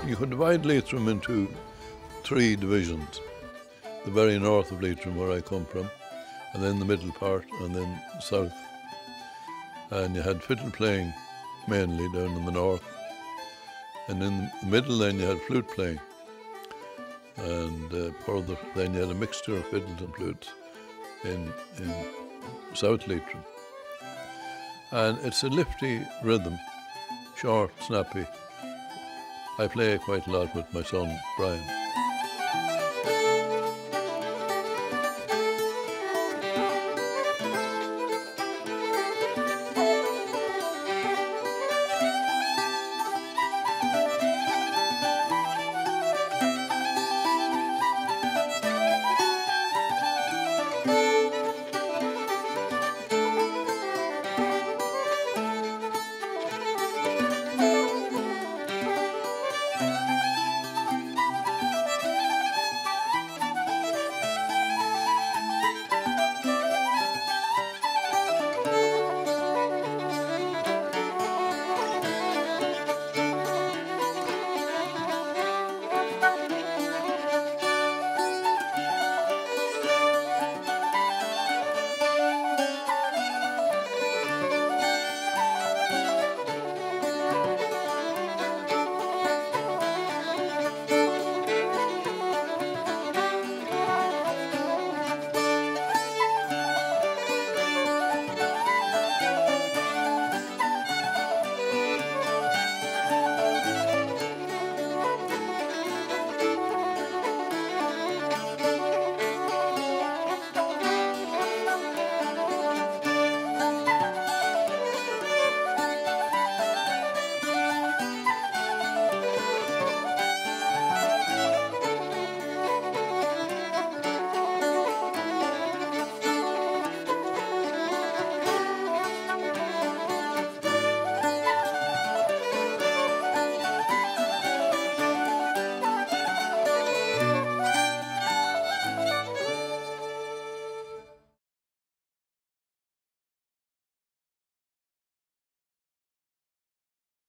You could divide Leitrim into three divisions. The very north of Leitrim, where I come from, and then the middle part, and then south. And you had fiddle playing mainly down in the north. And in the middle then you had flute playing. And further then you had a mixture of fiddles and flutes in South Leitrim. And it's a lifty rhythm, short, snappy. I play quite a lot with my son, Brian.